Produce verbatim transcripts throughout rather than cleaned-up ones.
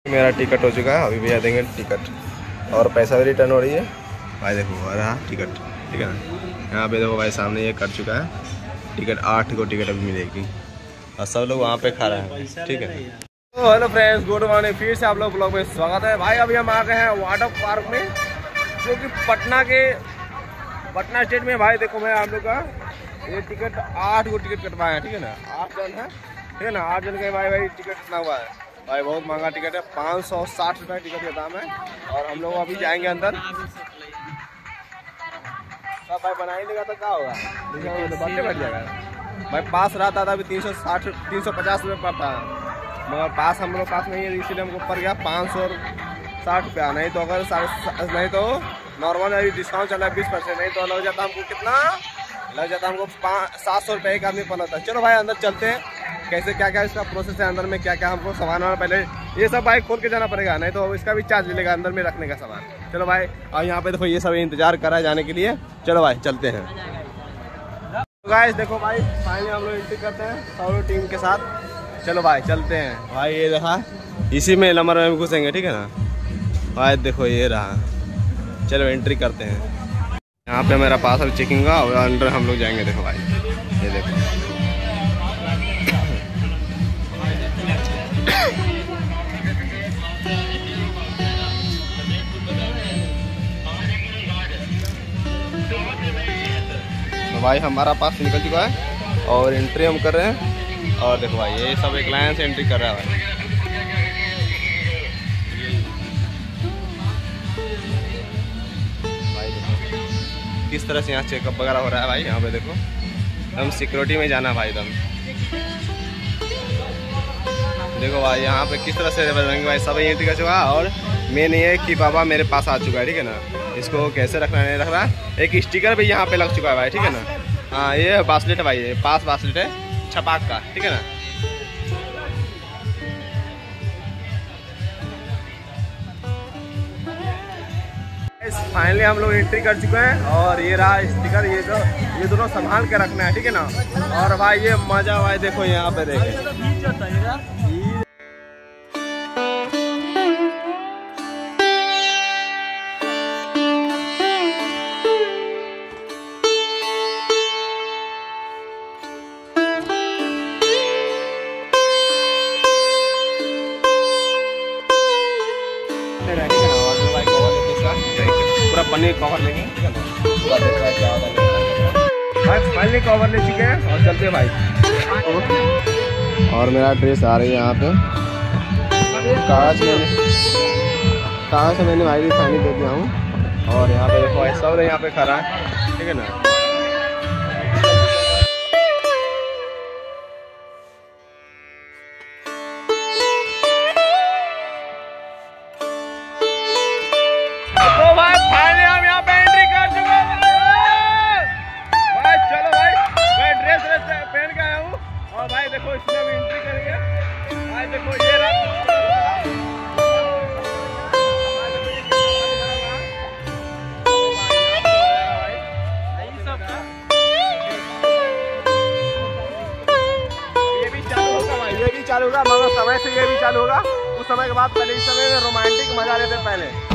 मेरा टिकट हो चुका है, अभी भैया देंगे टिकट और पैसा भी रिटर्न हो रही है भाई। देखो आ रहा टिकट, ठीक है ना। यहाँ पे देखो भाई सामने ये कट चुका है टिकट, आठ को टिकट अभी मिलेगी और सब लोग वहाँ पे खा रहे हैं, ठीक है। तो हेलो फ्रेंड्स, गुड मॉर्निंग, फिर से आप लोग ब्लॉग में स्वागत है भाई। अभी हम आ गए हैं वाटर पार्क में, जो कि पटना के पटना स्टेट में भाई। देखो मैं आप लोग का ये टिकट आठ को टिकट कटवाए हैं, ठीक है ना। आठ जन है, ठीक है ना। आठ जन का भाई भाई टिकट कितना हुआ है भाई, बहुत महंगा टिकट है, पाँच सौ साठ रुपये टिकट का दाम है। और हम लोग अभी जाएंगे अंदर, सब भाई बना ही लेगा तो क्या होगा, बच्चे बैठ जाएगा भाई। पास रहता था अभी तीन सौ साठ तीन सौ पचास रुपये पड़ता है, मगर पास हम लोग पास नहीं है, इसीलिए हमको पड़ गया पाँच सौ साठ रुपया। नहीं तो अगर नहीं तो नॉर्मल अभी डिस्काउंट चल रहा है बीस परसेंट, नहीं तो लग जाता हमको कितना लग जाता हमको सात सौ रुपये एक आदमी पड़ा था। चलो भाई अंदर चलते हैं, कैसे क्या क्या इसका प्रोसेस है, अंदर में क्या क्या हमको सामान वाना पहले ये सब भाई खोल के जाना पड़ेगा, नहीं तो इसका भी चार्ज मिलेगा अंदर में रखने का सामान। चलो भाई, और यहाँ पे देखो ये सब इंतजार कर रहा है जाने के लिए। चलो भाई चलते हैं। तो गाइस देखो भाई, फाइनली हम लोग एंट्री करते हैं सारी टीम के साथ। चलो भाई चलते हैं भाई। ये देखा इसी में नंबर में घुसेंगे, ठीक है ना भाई। देखो ये रहा, चलो एंट्री करते हैं। यहाँ पे मेरा पास अभी चेकिंग का और अंदर हम लोग जाएंगे। देखो भाई ये देखो, तो भाई हमारा पास निकल चुका है और एंट्री हम कर रहे हैं। और देखो भाई ये सब एक लाइन से एंट्री कर रहा है भाई। भाई देखो किस तरह से यहाँ चेकअप वगैरह हो रहा है भाई। यहाँ पे देखो एकदम सिक्योरिटी में जाना भाई एकदम। देखो भाई यहाँ पे किस तरह से बजरंगी भाई सब एंट्री कर चुका है। और मेन ये है कि बाबा मेरे पास आ चुका है, ठीक है ना। इसको कैसे रखना है नहीं रख रहा, एक स्टिकर भी यहाँ पे लग चुका है भाई, ठीक है ना। हाँ ये बास्लेट है भाई, ये पास बास्लेट है छपाक का, ठीक है ना। फाइनली हम लोग एंट्री कर चुके हैं और ये रहा स्टिकर, ये जो ये दोनों संभाल के रखना है, ठीक है ना। और भाई ये मजा भाई देखो यहाँ पे देखे पूरा पन्नी कवर लेंगे, ठीक है ना। भाई फाइनली कवर ले चुके हैं और चलते हैं भाई। और मेरा ड्रेस आ रही है यहाँ पे, कागज में कागज से मैंने भाई फाइनली दे दिया हूँ। और यहाँ पे देखो भाई सब यहाँ पे खड़ा है, ठीक है ना। और भाई देखो इसमें भी एंट्री करेंगे भाई। देखो ये रहा, ये भी चालू होगा भाई, ये भी चालू होगा, मगर समय से ये भी चालू होगा। उस समय के बाद पहले इस समय रोमांटिक मजा लेते पहले।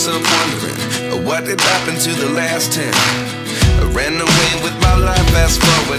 myself wondering, what did happen to the last ten? I ran away with my life, fast forward.